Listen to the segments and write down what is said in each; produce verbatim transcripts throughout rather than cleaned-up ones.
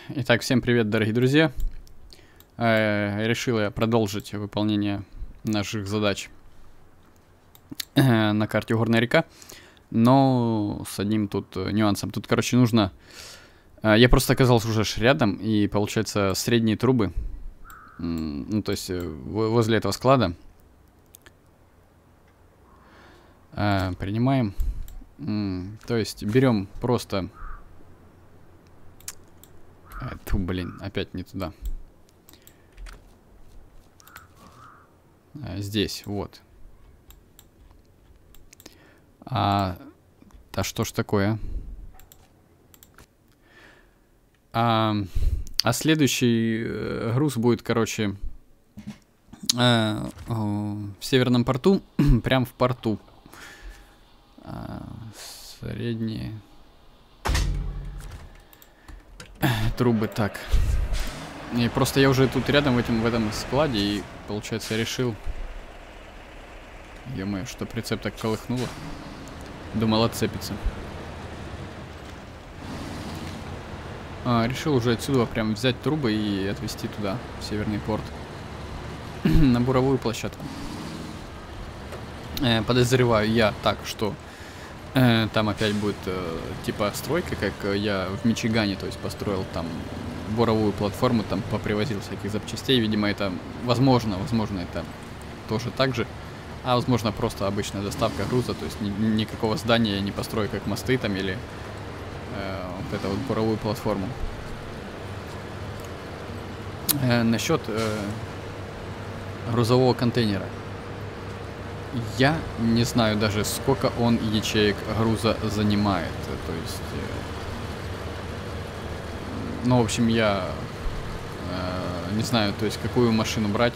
Итак, всем привет, дорогие друзья. Э, решил я продолжить выполнение наших задач э, на карте Горная река, но с одним тут нюансом. Тут, короче, нужно... Э, я просто оказался уже рядом, и, получается, средние трубы, э, ну, то есть э, возле этого склада, э, принимаем. Э, то есть берем просто... Э, тьфу, блин, опять не туда. Здесь, вот. А, да что ж такое? А, а следующий э, груз будет, короче, э, э, в Северном порту, прям в порту. А, средние трубы, так. И просто я уже тут рядом в этом, в этом складе, и, получается, я решил... Ё-моё, что прицеп так колыхнуло. Думал, отцепится. А, решил уже отсюда прям взять трубы и отвезти туда, в Северный порт. На буровую площадку. Э, подозреваю я так, что э, там опять будет э, типа стройка, как я в Мичигане, то есть построил там буровую платформу, там попривозил всяких запчастей. Видимо, это возможно, возможно, это тоже так же. А возможно, просто обычная доставка груза, то есть ни, никакого здания я не построю, как мосты там или э, вот эту вот буровую платформу. Э, насчет э, грузового контейнера. Я не знаю даже, сколько он ячеек груза занимает. То есть... Э, ну, в общем, я э, не знаю, то есть какую машину брать.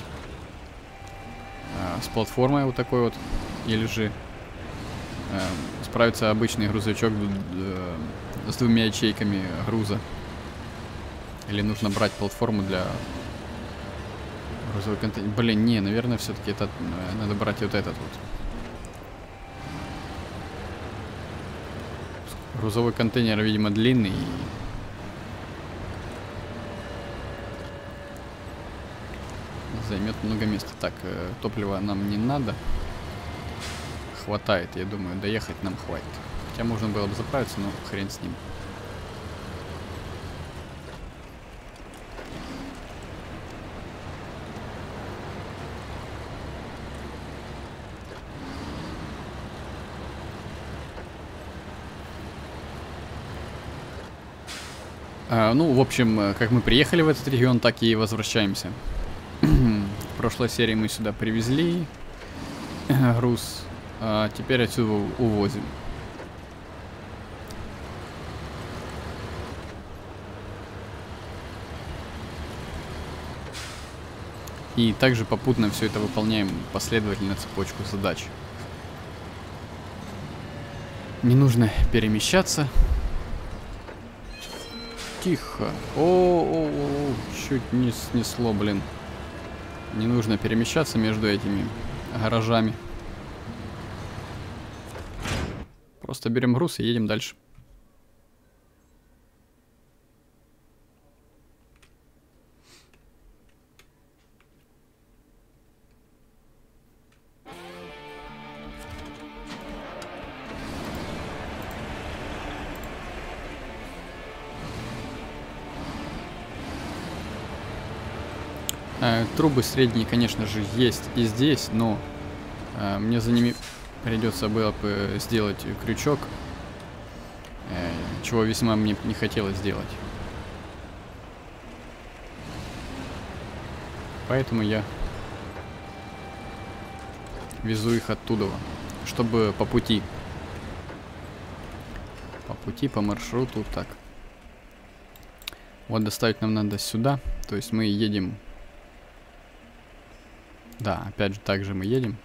С платформой вот такой вот, или же э, справится обычный грузовичок э, с двумя ячейками груза, или нужно брать платформу для грузового контейнера. Блин, не, наверное, все-таки это э, надо брать вот этот вот грузовой контейнер, видимо, длинный. Займет много места. Так, э, топлива нам не надо. Хватает, я думаю, доехать нам хватит. Хотя можно было бы заправиться, но хрен с ним. А, ну, в общем, как мы приехали в этот регион, так и возвращаемся. В прошлой серии мы сюда привезли груз, а теперь отсюда увозим. И также попутно все это выполняем последовательно цепочку задач. Не нужно перемещаться. Тихо. О-о-о, чуть не снесло, блин. Не нужно перемещаться между этими гаражами. Просто берем груз и едем дальше. Э, трубы средние, конечно же, есть и здесь, но э, мне за ними придется было бы сделать крючок, э, чего весьма мне не хотелось сделать. Поэтому я везу их оттуда, чтобы по пути. По пути, по маршруту, так. Вот доставить нам надо сюда, то есть мы едем... Да, опять же, так же мы едем.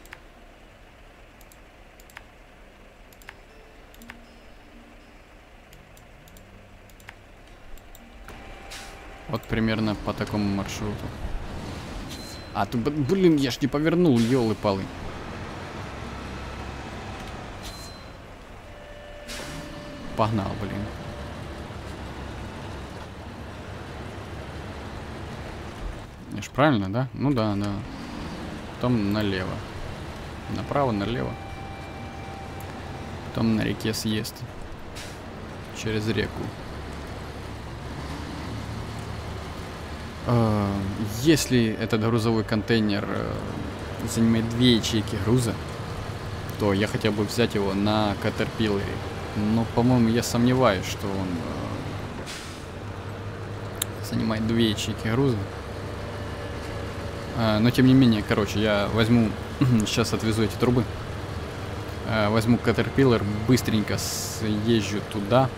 Вот примерно по такому маршруту. А, ты, блин, я ж не повернул, ёлы-палы. Погнал, блин. Я ж правильно, да? Ну да, да. Потом налево. Направо, налево. Потом на реке съезд. Через реку. Если этот грузовой контейнер занимает две ячейки груза, то я хотел бы взять его на Caterpillar. Но, по-моему, я сомневаюсь, что он занимает две ячейки груза. Но, тем не менее, короче, я возьму... Сейчас отвезу эти трубы. Возьму Caterpillar, быстренько съезжу туда.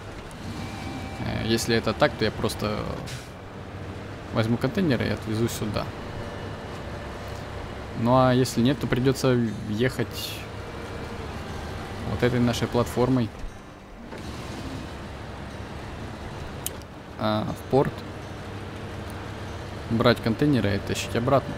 Если это так, то я просто возьму контейнеры и отвезу сюда. Ну а если нет, то придется ехать вот этой нашей платформой а, в порт, брать контейнеры и тащить обратно.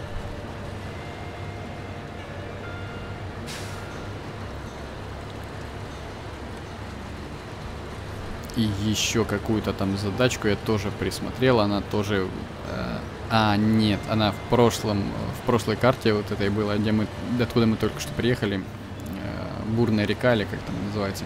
И еще какую-то там задачку я тоже присмотрел, она тоже... Э, а, нет, она в прошлом, в прошлой карте вот этой была, где мы, откуда мы только что приехали, э, бурная река или как там называется.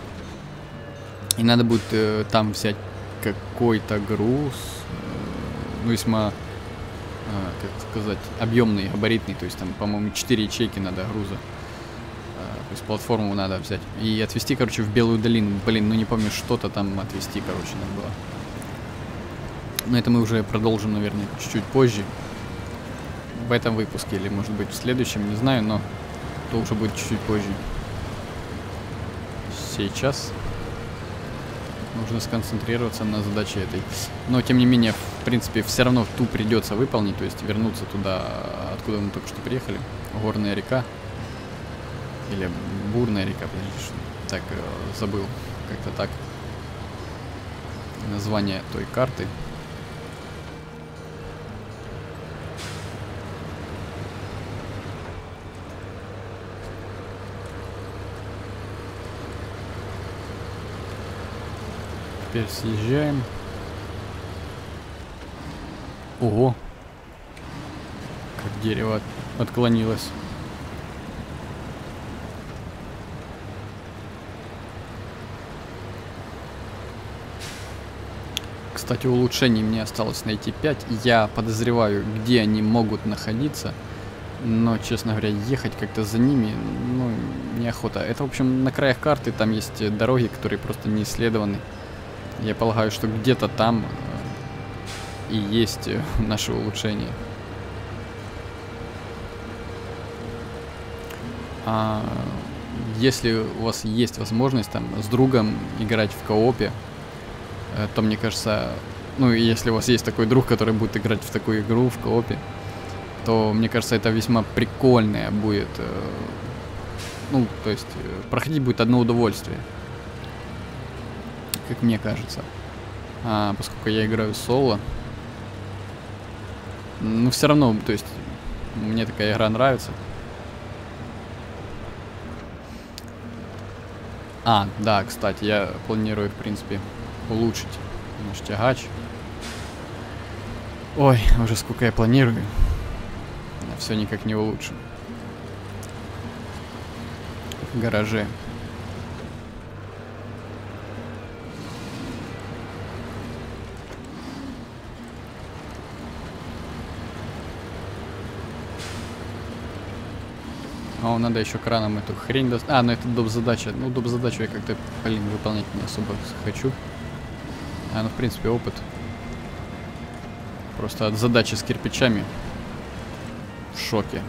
И надо будет э, там взять какой-то груз, э, ну, весьма, э, как сказать, объемный, габаритный, то есть там, по-моему, четыре ячейки надо груза. То есть платформу надо взять. И отвезти, короче, в Белую долину. Блин, ну не помню, что-то там отвезти, короче, надо было. Но это мы уже продолжим, наверное, чуть-чуть позже. В этом выпуске или, может быть, в следующем, не знаю, но то уже будет чуть-чуть позже. Сейчас нужно сконцентрироваться на задаче этой. Но, тем не менее, в принципе, все равно ту придется выполнить, то есть вернуться туда, откуда мы только что приехали. Горная река. Или бурная река, подожди, так, э, забыл, как-то так, название той карты. Теперь съезжаем. Ого, как дерево от, отклонилось. Кстати, улучшений мне осталось найти пять. Я подозреваю, где они могут находиться. Но, честно говоря, ехать как-то за ними, ну, неохота. Это, в общем, на краях карты там есть дороги, которые просто не исследованы. Я полагаю, что где-то там и есть наше улучшение. А если у вас есть возможность там с другом играть в коопе, то, мне кажется, ну, если у вас есть такой друг, который будет играть в такую игру, в коопе, то, мне кажется, это весьма прикольное будет, э, ну, то есть, э, проходить будет одно удовольствие, как мне кажется. А, поскольку я играю соло, ну, все равно, то есть, мне такая игра нравится. А, да, кстати, я планирую, в принципе, улучшить наш тягач. Ой, уже сколько я планирую. Я все никак не улучшу. В гараже. О, надо еще краном эту хрень достать. А, ну это доп. Задача. Ну, доп. Задачу я как-то, блин, выполнять не особо хочу. А, ну, в принципе, опыт. Просто от задачи с кирпичами в шоке.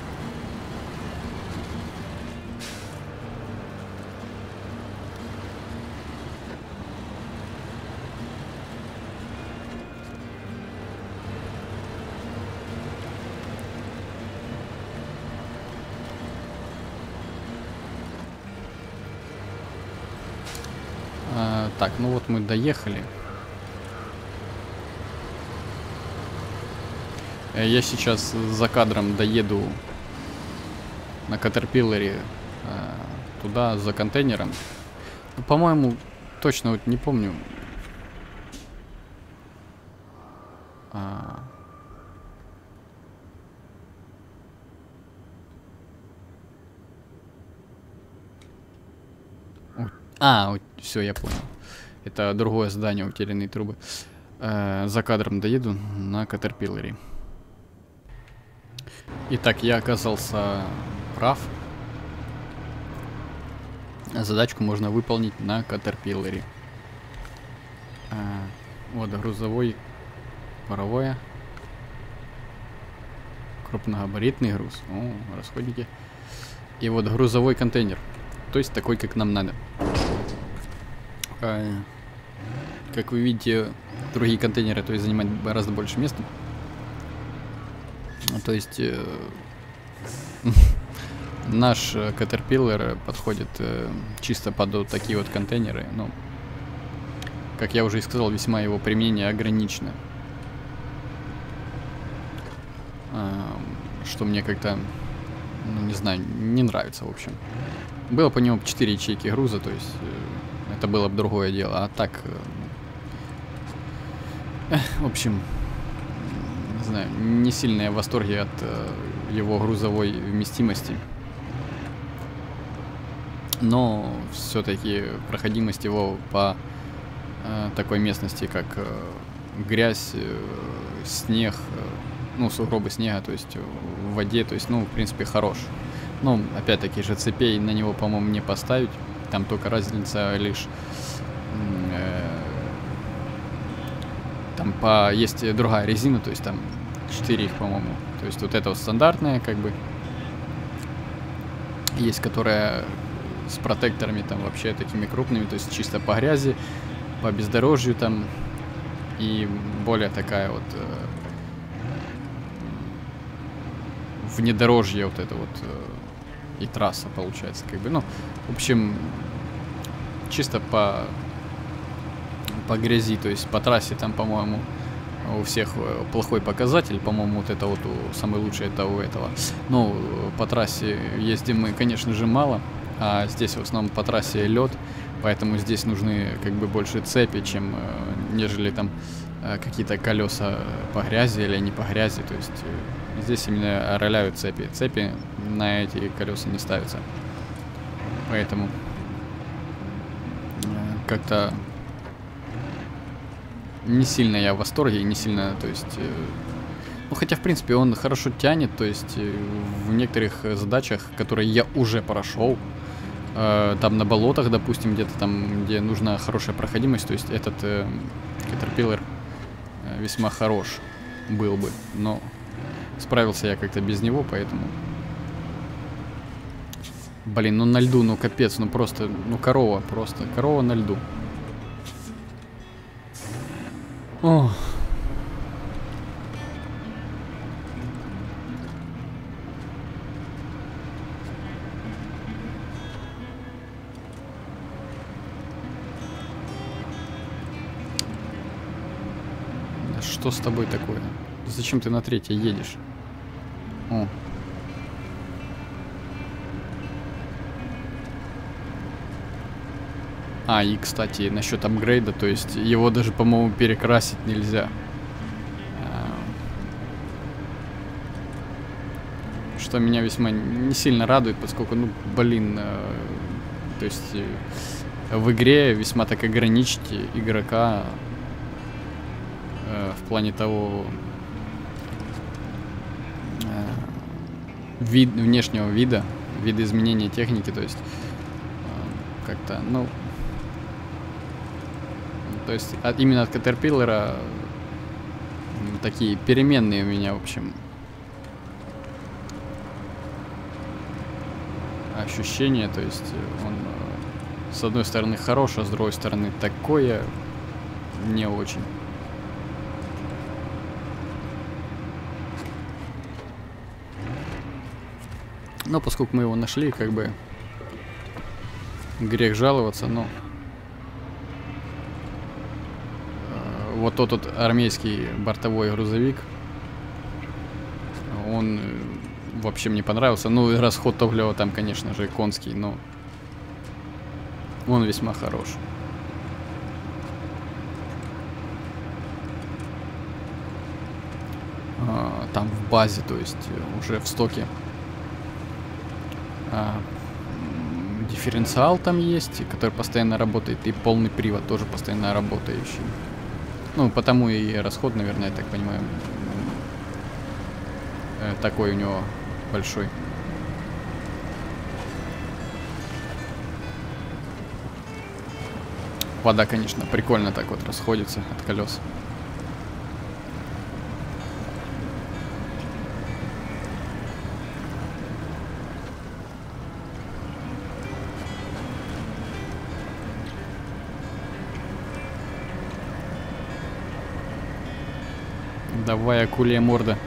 А, так, ну вот мы доехали. Я сейчас за кадром доеду на Катерпиллере а, туда, за контейнером. Ну, по-моему, точно вот не помню. А, А, все, я понял. Это другое здание, утерянные трубы. Э, за кадром доеду на Катерпиллере. Итак, я оказался прав. Задачку можно выполнить на Катерпиллере. Э, вот, грузовой, паровое. Крупногабаритный груз. О, расходники. И вот грузовой контейнер. То есть такой, как нам надо. А, как вы видите, другие контейнеры, то есть занимают гораздо больше места. То есть э, наш Caterpillar подходит э, чисто под вот такие вот контейнеры. Ну, как я уже и сказал, весьма его применение ограничено. А, что мне как-то, ну, не знаю, не нравится, в общем. Было по нему четыре ячейки груза, то есть э, это было бы другое дело. А так, э, в общем, не знаю, не сильно я в восторге от э, его грузовой вместимости. Но все-таки проходимость его по э, такой местности, как э, грязь, э, снег, э, ну, сугробы снега, то есть в воде, то есть, ну, в принципе, хорош. Ну, опять-таки же цепей на него, по-моему, не поставить. Там только разница лишь... Э, там по... есть другая резина, то есть там четыре их, по-моему. То есть вот это вот стандартная, как бы. Есть, которая с протекторами там вообще такими крупными, то есть чисто по грязи, по бездорожью там. И более такая вот... Э, внедорожье вот это вот... Э, и трасса получается, как бы, ну, в общем, чисто по по грязи, то есть по трассе там, по-моему, у всех плохой показатель, по-моему, вот это вот у, самый лучший это у этого. Ну, по трассе ездим мы, конечно же, мало, а здесь в основном по трассе лед, поэтому здесь нужны как бы больше цепи, чем нежели там какие-то колеса по грязи или не по грязи, то есть здесь именно роляют цепи. Цепи на эти колеса не ставятся. Поэтому как-то не сильно я в восторге, не сильно, то есть... Ну, хотя, в принципе, он хорошо тянет, то есть в некоторых задачах, которые я уже прошел, там на болотах, допустим, где-то там, где нужна хорошая проходимость, то есть этот Caterpillar весьма хорош был бы, но справился я как-то без него, поэтому... Блин, ну на льду, ну капец, ну просто, ну корова, просто, корова на льду. О. Что с тобой такое? Зачем ты на третьей едешь? О. А, и, кстати, насчет апгрейда, то есть его даже, по-моему, перекрасить нельзя. Что меня весьма не сильно радует, поскольку, ну, блин, то есть в игре весьма так ограничить игрока в плане того вид, внешнего вида, вида изменения техники, то есть как-то, ну, то есть от, именно от Caterpillar такие переменные у меня, в общем, ощущения, то есть он с одной стороны хорош, а с другой стороны такое не очень. Но поскольку мы его нашли, как бы грех жаловаться, но вот тот вот армейский бортовой грузовик, он вообще мне понравился. Ну и расход топлива там, конечно же, конский, но он весьма хорош. А, там в базе, то есть уже в стоке, а, дифференциал там есть, который постоянно работает, и полный привод тоже постоянно работающий. Ну, потому и расход, наверное, я так понимаю, э, такой у него большой. Вода, конечно, прикольно так вот расходится от колес. Давай, акулья морда.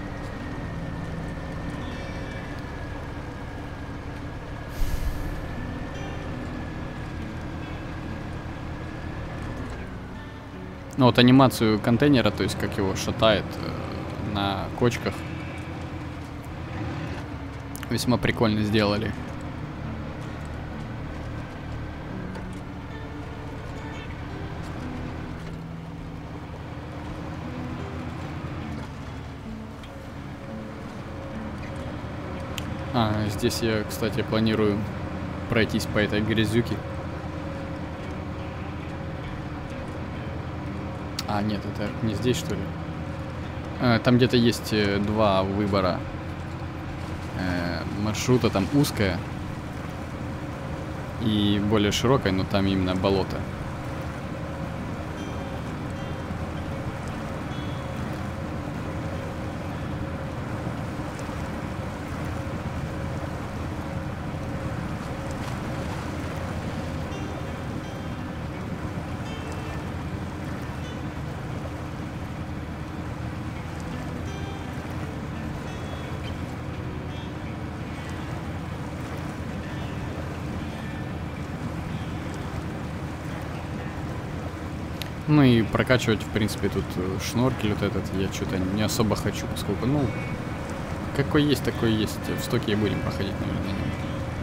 Ну вот анимацию контейнера, то есть как его шатает э, на кочках, весьма прикольно сделали. А, здесь я, кстати, планирую пройтись по этой грязюке. А, нет, это не здесь, что ли? А, там где-то есть два выбора э, маршрута. Там узкая и более широкая, но там именно болото. Ну и прокачивать, в принципе, тут шноркель вот этот я что-то не особо хочу, поскольку, ну, какой есть, такой есть. В стоке и будем проходить, наверное, на нем.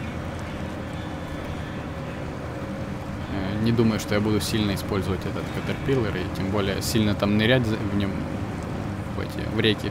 Не думаю, что я буду сильно использовать этот катерпиллер, и тем более сильно там нырять в нем, в эти, в реки.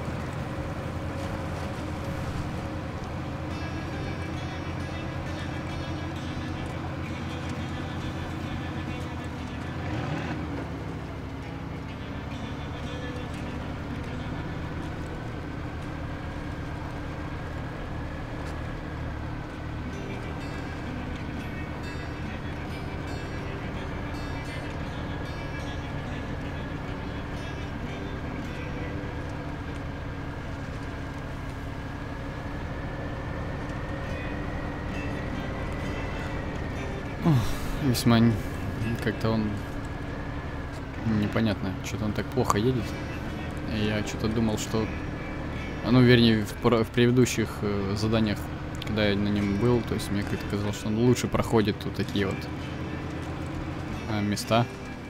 Весьма как-то он непонятно, что-то он так плохо едет. Я что-то думал, что, ну, вернее, в, в предыдущих э, заданиях, когда я на нем был, то есть мне как-то казалось, что он лучше проходит вот такие вот э, места.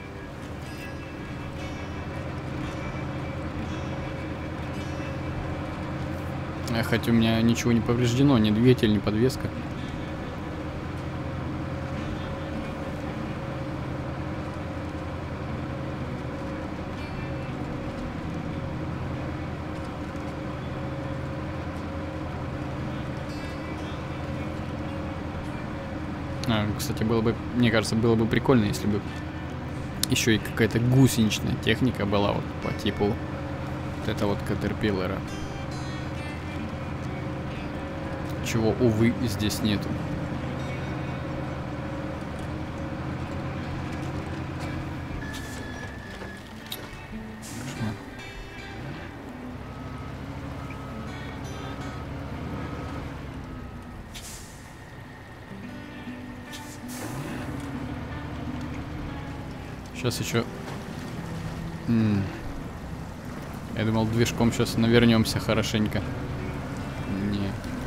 Хотя у меня ничего не повреждено, ни двигатель, ни подвеска. А, кстати, было бы, мне кажется, было бы прикольно, если бы еще и какая-то гусеничная техника была вот по типу вот этого вот катерпиллера. Чего, увы, здесь нету. Кошмар. Сейчас еще... М-м. Я думал, движком сейчас навернемся хорошенько. Не.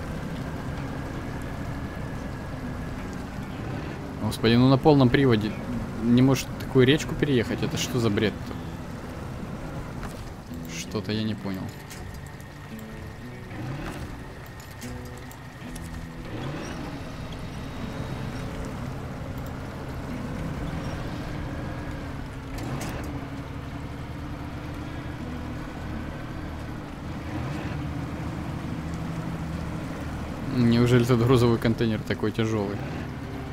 Господи, ну на полном приводе не может такую речку переехать? Это что за бред-то? Что-то я не понял. Неужели этот грузовой контейнер такой тяжелый?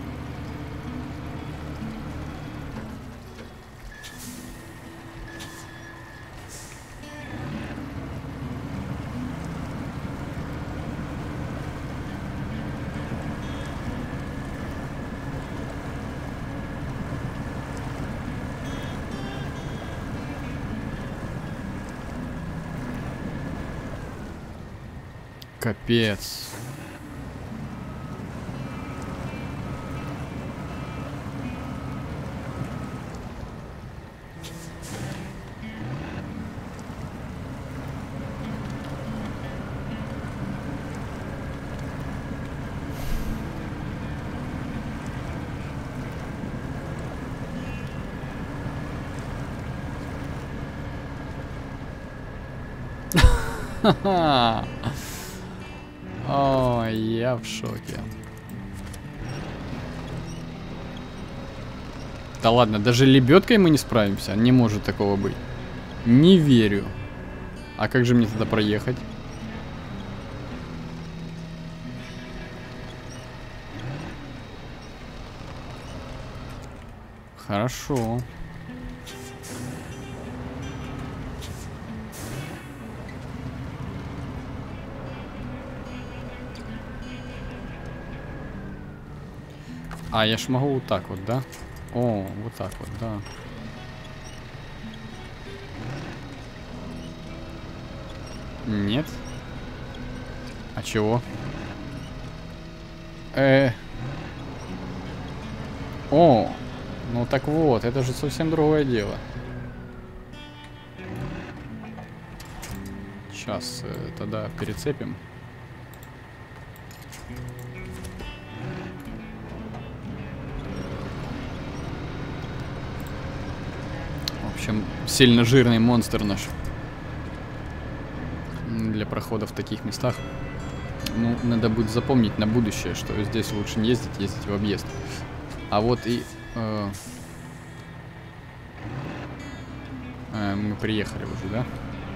Капец. Ха-ха. О, я в шоке. Да ладно, даже лебедкой мы не справимся. Не может такого быть. Не верю. А как же мне тогда проехать? Хорошо. А, я ж могу вот так вот, да? О, вот так вот, да. Нет. А чего? Э. О, ну так вот, это же совсем другое дело. Сейчас э, тогда перецепим. В общем, сильно жирный монстр наш для прохода в таких местах. Ну, надо будет запомнить на будущее, что здесь лучше не ездить, ездить в объезд. А вот и э, э, мы приехали уже, да?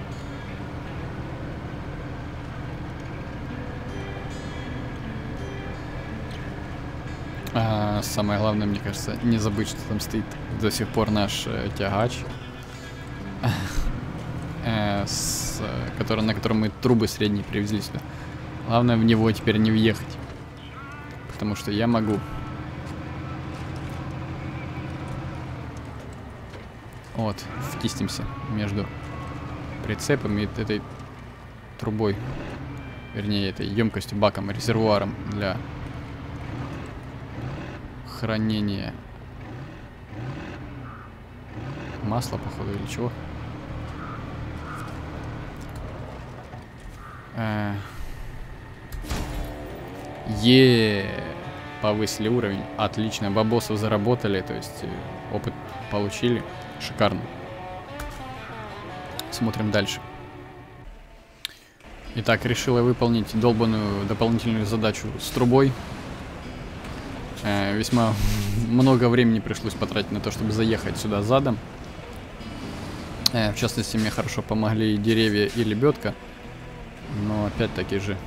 А, самое главное, мне кажется, не забыть, что там стоит до сих пор наш э, тягач, э, с, который, на котором мы трубы средние привезли сюда. Главное в него теперь не въехать, потому что я могу. Вот, втиснемся между прицепом и этой трубой, вернее, этой емкостью, баком, резервуаром для хранения масла, походу, или чего. Э Е повысили уровень. Отлично, бабосов заработали, то есть опыт получили. Шикарно. Смотрим дальше. Итак, решила выполнить долбанную дополнительную задачу с трубой. Э, весьма много времени пришлось потратить на то, чтобы заехать сюда задом. Э, в частности, мне хорошо помогли и деревья, и лебедка. Но опять-таки же...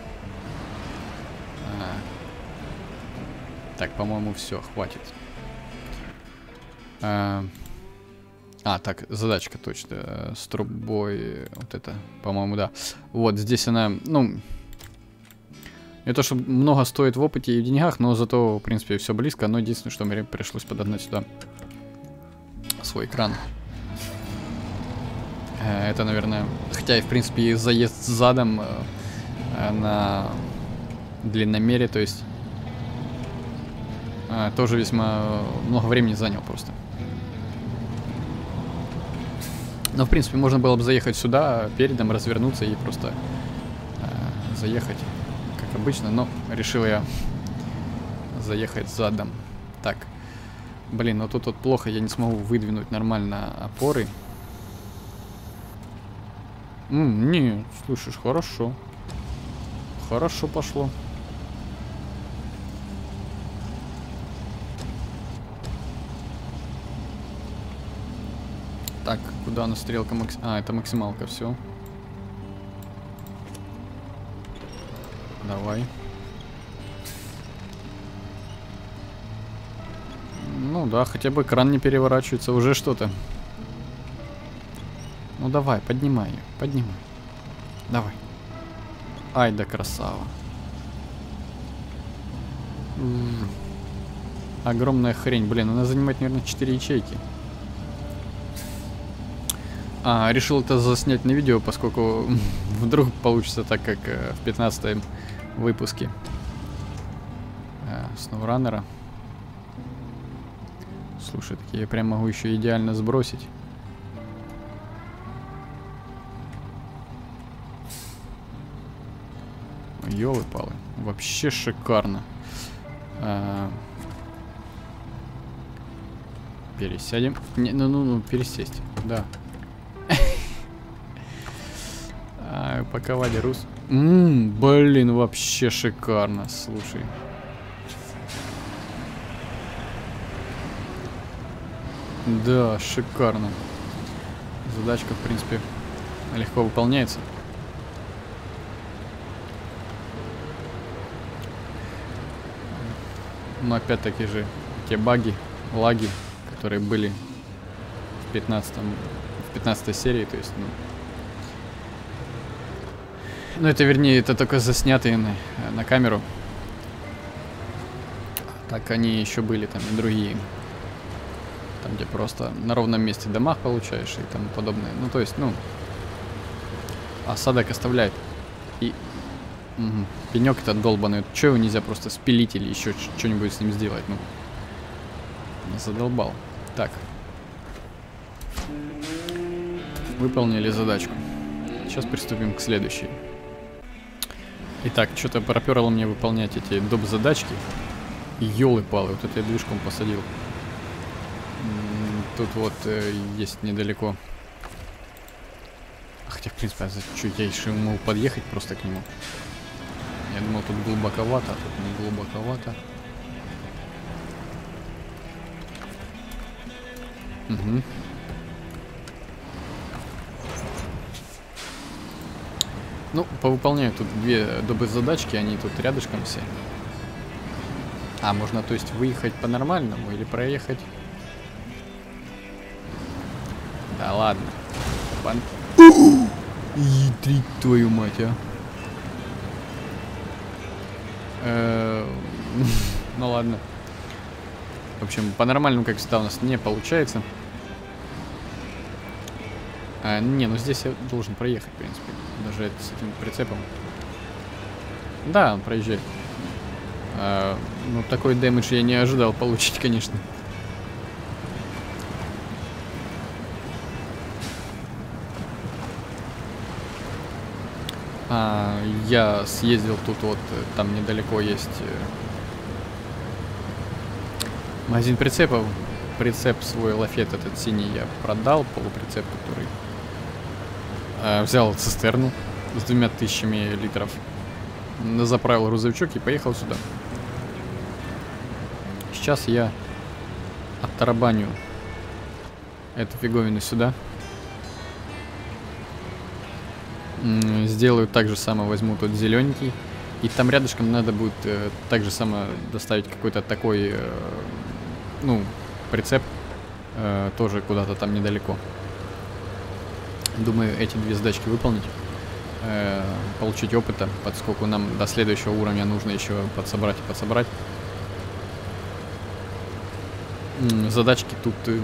Э, так, по-моему, все, хватит. Э, а, так, задачка точно. Э, с трубой... Вот это, по-моему, да. Вот, здесь она, ну... Не то, что много стоит в опыте и в деньгах, но зато, в принципе, все близко. Но единственное, что мне пришлось подогнать сюда свой кран. Это, наверное, хотя и, в принципе, и заезд задом на длинномере, то есть тоже весьма много времени занял просто. Но, в принципе, можно было бы заехать сюда, передом развернуться и просто заехать. Обычно, но решил я заехать задом. Так, блин, ну тут вот плохо, я не смогу выдвинуть нормально опоры. М, не, слышишь, хорошо. Хорошо пошло. Так, куда она стрелка макс... А, это максималка, все. Давай. Ну да, хотя бы кран не переворачивается, уже что-то. Ну давай, поднимай ее, поднимай. Давай. Ай да красава. М-м. Огромная хрень, блин, она занимает, наверное, четыре ячейки. А, решил это заснять на видео, поскольку вдруг получится так, как э, в пятнадцатом выпуске э, SnowRunner. Слушай, так я прям могу еще идеально сбросить. Ёлы-палы, вообще шикарно. А, пересядем. Не, ну, ну, ну, пересесть, да. А, паковали рус. Ммм, блин, вообще шикарно, слушай. Да, шикарно. Задачка, в принципе, легко выполняется. Но опять-таки же те баги, лаги, которые были в пятнадцатом, в пятнадцатой серии, то есть, ну... Ну, это, вернее, это только заснятые на, на камеру. Так они еще были там и другие. Там, где просто на ровном месте домах получаешь и тому подобное. Ну, то есть, ну... Осадок оставляет. И... Угу. Пенек этот долбаный. Чего его нельзя просто спилить или еще что-нибудь с ним сделать? Ну, задолбал. Так. Выполнили задачку. Сейчас приступим к следующей. Итак, что-то проперло мне выполнять эти доп. Задачки. Ёлы-палы, вот это я движком посадил. Тут вот э, есть недалеко. Хотя, в принципе, а за что я еще мог подъехать просто к нему? Я думал, тут глубоковато, а тут не глубоковато. Угу. Ну, повыполняю тут две доп. Задачки, они тут рядышком все. А, можно, то есть, выехать по-нормальному или проехать? Да ладно. Пан... Ядрить твою мать, а. Ну ладно. В общем, по-нормальному, как всегда, у нас не получается. А, не, ну здесь я должен проехать, в принципе. Даже это с этим прицепом. Да, он проезжает. А, ну, такой дэмэдж я не ожидал получить, конечно. А, я съездил тут вот, там недалеко есть магазин прицепов. Прицеп свой лафет этот синий я продал, полуприцеп, который а, взял цистерну с двумя тысячами литров, заправил грузовичок и поехал сюда. Сейчас я оттарабаню эту фиговину сюда. Сделаю так же самое, возьму тот зелененький. И там рядышком надо будет э, так же самое доставить какой-то такой, э, ну, прицеп. Э, тоже куда-то там недалеко. Думаю, эти две задачки выполнить. Э, получить опыта, поскольку нам до следующего уровня нужно еще подсобрать и подсобрать. Задачки тут э,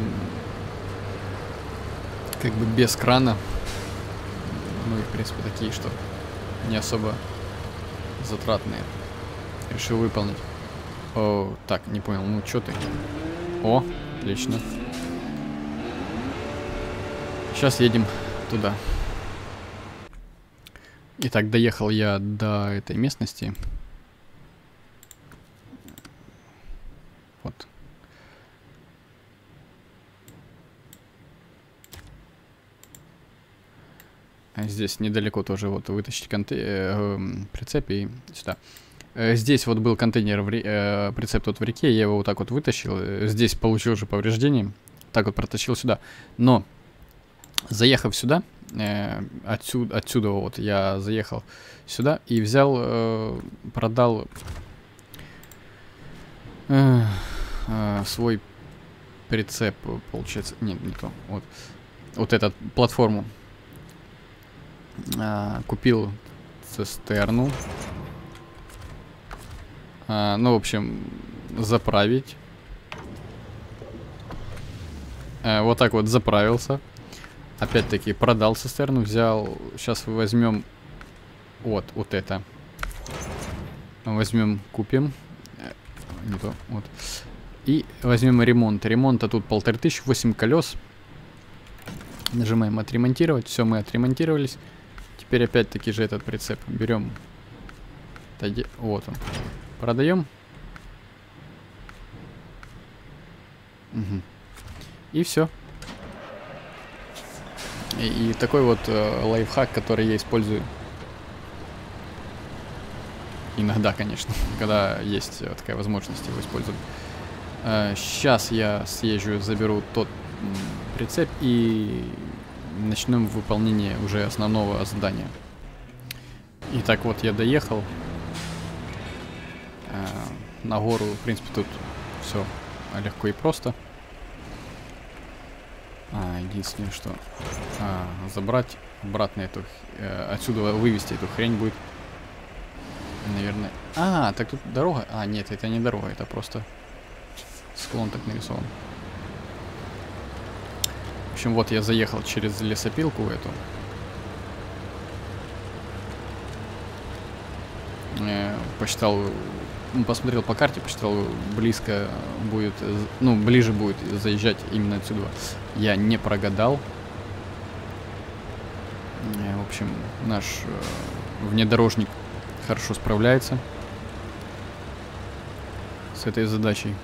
как бы без крана. Ну и в принципе такие, что не особо затратные. Решил выполнить. О, так, не понял, ну что ты? О, отлично. Сейчас едем туда. Итак, доехал я до этой местности. Вот. Здесь недалеко тоже вот вытащить конте... э, прицеп и сюда. Э, здесь вот был контейнер, в ре... э, прицеп тут в реке, я его вот так вот вытащил. Э, здесь получил уже повреждение. Так вот протащил сюда. Но, заехав сюда, э, отсюда, отсюда вот я заехал сюда и взял, э, продал э, э, свой прицеп, получается. Нет, не то. Вот, вот эту платформу. А, купил цистерну. А, ну, в общем, заправить. А, вот так вот заправился. Опять-таки продал цистерну, взял. Сейчас возьмем вот, вот это. Возьмем, купим. Не то, вот. И возьмем ремонт. Ремонта тут полторы тысячи, восемь колес. Нажимаем отремонтировать. Все, мы отремонтировались. Теперь опять-таки же этот прицеп берем. Вот он. Продаем. Угу. И все. И, и такой вот э, лайфхак, который я использую. Иногда, конечно, когда есть э, такая возможность его использовать. Э, сейчас я съезжу, заберу тот м, прицеп и начнем выполнение уже основного задания. Итак, вот я доехал. Э, на гору, в принципе, тут все легко и просто. А, единственное, что а, забрать обратно эту, э, отсюда вывести эту хрень будет, наверное. А, так тут дорога. А, нет, это не дорога, это просто склон так нарисован. В общем, вот я заехал через лесопилку эту. Э, посчитал, ну, посмотрел по карте, посчитал, близко будет, ну, ближе будет заезжать именно отсюда. Я не прогадал. Э, в общем, наш э, внедорожник хорошо справляется с этой задачей.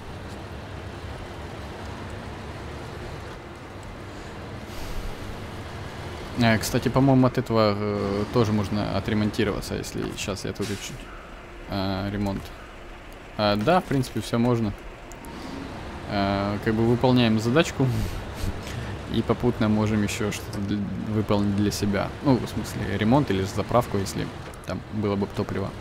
Э, кстати, по-моему, от этого э, тоже можно отремонтироваться, если сейчас я тут чуть э, ремонт. Э, да, в принципе, все можно. Э, как бы выполняем задачку и попутно можем еще что-то выполнить для себя. Ну, в смысле, ремонт или заправку, если там было бы топливо.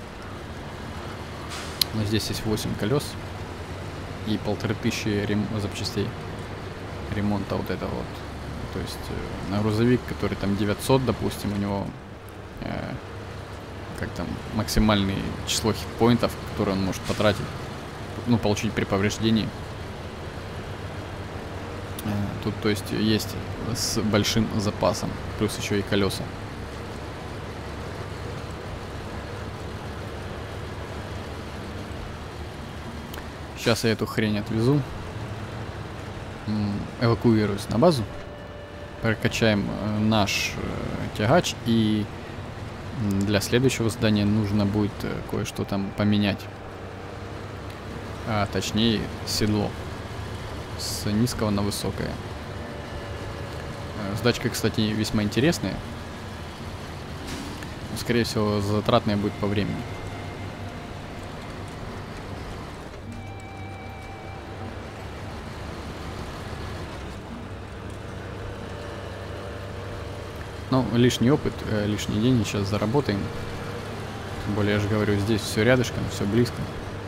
Но здесь есть восемь колес и полторы тысячи рем... запчастей ремонта вот этого вот. То есть э, на грузовик, который там девятьсот, допустим, у него э, как там максимальное число хитпоинтов, которые он может потратить, ну, получить при повреждении. Э, тут, то есть, есть с большим запасом, плюс еще и колеса. Сейчас я эту хрень отвезу, эвакуируюсь на базу, прокачаем э, наш э, тягач, и для следующего задания нужно будет э, кое-что там поменять, а точнее седло с низкого на высокое. Э, задачка, кстати, весьма интересная, но, скорее всего, затратная будет по времени. Ну, лишний опыт, э, лишний день сейчас заработаем. Тем более, я же говорю, здесь все рядышком, все близко.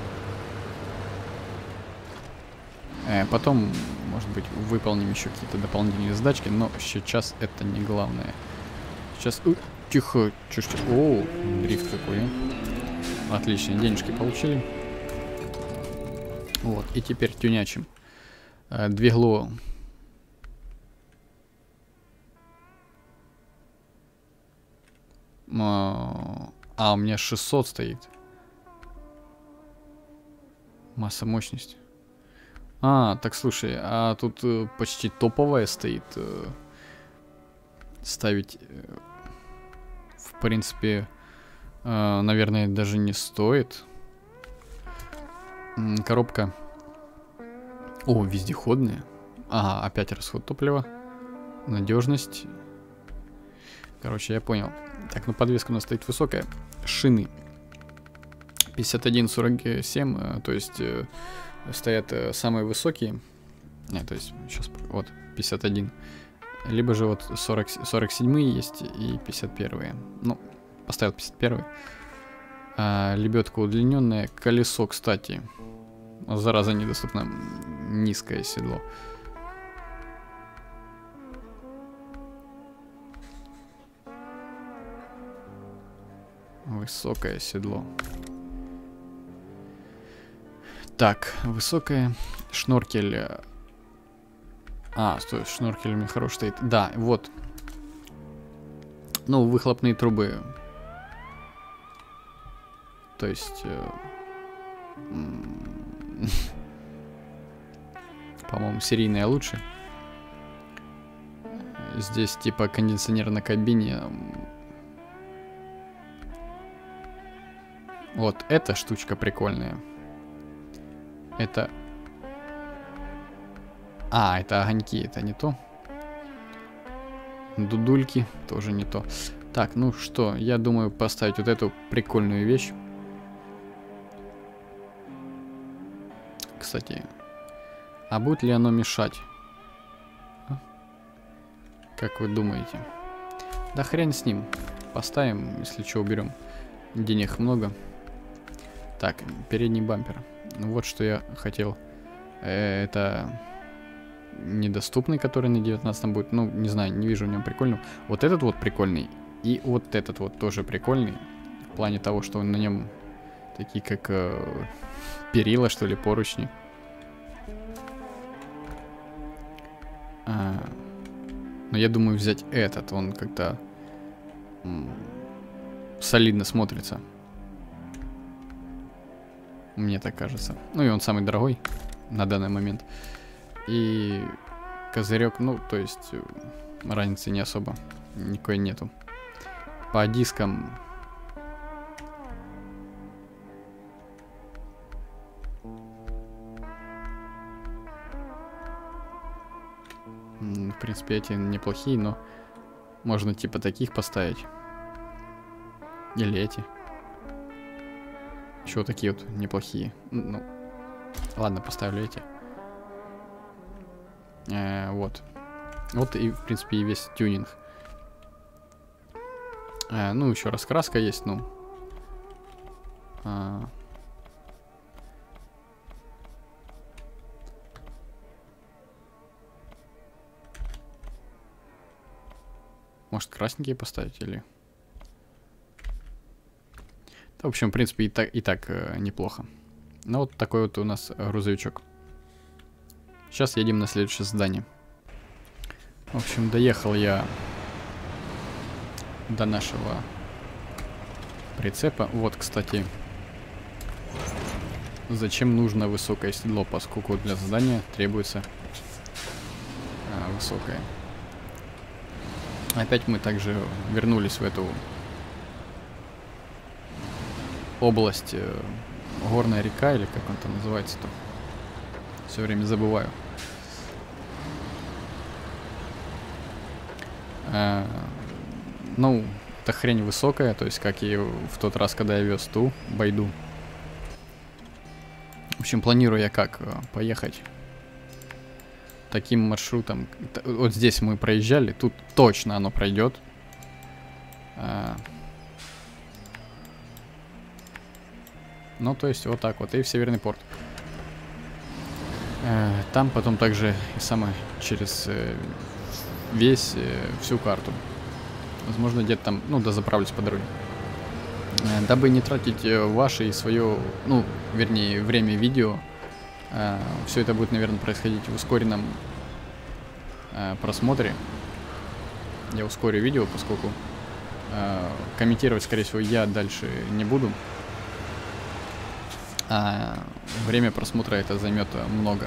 Э, потом, может быть, выполним еще какие-то дополнительные задачки, но сейчас это не главное. Сейчас... Э, тихо, чё ж... О, дрифт какой, а? Отлично, денежки получили. Вот, и теперь тюнячим. Э, двигло... А, у меня шестьсот стоит. Масса, мощность. А, так слушай, а тут э, почти топовая стоит. Э, ставить, э, в принципе, э, наверное, даже не стоит. М, коробка. О, вездеходная. Ага, опять расход топлива. Надежность. Короче, я понял. Так, ну подвеска у нас стоит высокая. Шины пятьдесят один сорок семь, то есть э, стоят э, самые высокие. Нет, то есть сейчас вот пятьдесят один. Либо же вот сорок, сорок семь есть и пятьдесят один. Ну, поставил пятьдесят один. А, лебедка удлиненная. Колесо, кстати. Зараза, недоступно. Низкое седло. Высокое седло. Так, высокое. Шноркель. А, стой, шноркель у меня хороший стоит. Да, вот. Ну, выхлопные трубы. То есть... Э, по-моему, серийная лучше. Здесь типа кондиционер на кабине. Вот эта штучка прикольная. Это... А, это огоньки, это не то. Дудульки, тоже не то. Так, ну что, я думаю поставить вот эту прикольную вещь. Кстати, а будет ли оно мешать? Как вы думаете? Да хрен с ним. Поставим, если что, уберем. Денег много. Так, передний бампер. Ну вот что я хотел. Э, это недоступный, который на девятнадцатом будет. Ну, не знаю, не вижу в нем прикольного. Вот этот вот прикольный. И вот этот вот тоже прикольный. В плане того, что на нем такие как э, перила, что ли, поручни. А, но я думаю взять этот. Он как-то солидно смотрится. Мне так кажется. Ну и он самый дорогой на данный момент. И козырек, ну, то есть разницы не особо никакой нету. По дискам... В принципе, эти неплохие, но можно типа таких поставить. Или эти. Еще вот такие вот неплохие. Ну, ладно, поставлю эти. Э, вот. Вот и, в принципе, и весь тюнинг. Э, ну, еще раскраска есть, ну. А... Может, красненькие поставить или... Да, в общем, в принципе, и так, и так э, неплохо. Ну, вот такой вот у нас грузовичок. Сейчас едем на следующее здание. В общем, доехал я до нашего прицепа. Вот, кстати, зачем нужно высокое седло, поскольку для задания требуется а, высокое. Опять мы также вернулись в эту область, э, горная река, или как он там называется-то. Все время забываю. А, ну, эта хрень высокая, то есть как и в тот раз, когда я вез ту байду. В общем, планирую я как поехать таким маршрутом. Вот здесь мы проезжали, тут точно оно пройдет. А, ну, то есть вот так вот, и в Северный порт. А, там потом также и самое через э, весь, э, всю карту. Возможно, где-то там, ну, дозаправлюсь по дороге. Э, дабы не тратить э, ваше и свое, ну, вернее, время видео, э, все это будет, наверное, происходить в ускоренном э, просмотре. Я ускорю видео, поскольку э, комментировать, скорее всего, я дальше не буду. А время просмотра это займет много.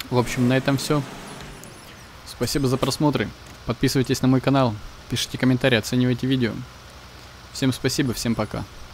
В общем, на этом все. Спасибо за просмотры. Подписывайтесь на мой канал, пишите комментарии, оценивайте видео. Всем спасибо, всем пока.